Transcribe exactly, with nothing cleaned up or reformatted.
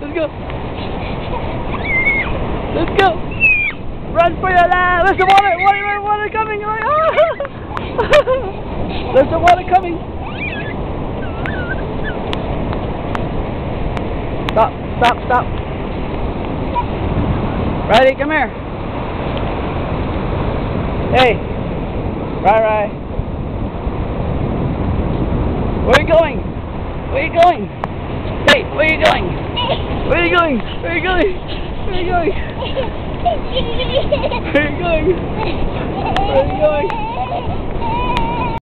Let's go. Let's go. Run for your life. There's the water. Water, water coming. Oh. There's the water coming. Stop, stop, stop. Riley, come here. Hey. Right, right. Where are you going? Where are you going? Hey, where are you going? Where are you going? Where are you going? Where are you going? Where are you going? Where are you going?